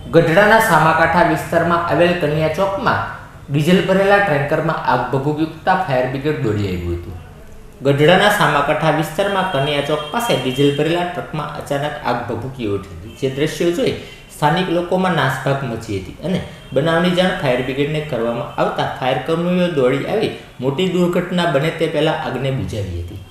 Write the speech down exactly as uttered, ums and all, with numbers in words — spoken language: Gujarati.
ગઢડાના સામાકાંઠા વિસ્તારમાં આવેલ કન્યા ચોકમાં ડીઝલ ભરેલા ટેન્કરમાં આગ ભભૂકી ઉઠતા ફાયર બ્રિગેડ દોડી આવ્યું હતું। ગઢડાના સામાકાંઠા વિસ્તારમાં કન્યા ચોક પાસે ડીઝલ ભરેલા ટ્રકમાં અચાનક આગ ભભૂકી ઉઠી હતી, જે દ્રશ્યો જોઈ સ્થાનિક લોકોમાં નાસભાગ મચી હતી અને બનાવની જાણ ફાયર બ્રિગેડને કરવામાં આવતા ફાયર કર્મીઓ દોડી આવી મોટી દુર્ઘટના બને તે પહેલા આગને બુઝાવી હતી।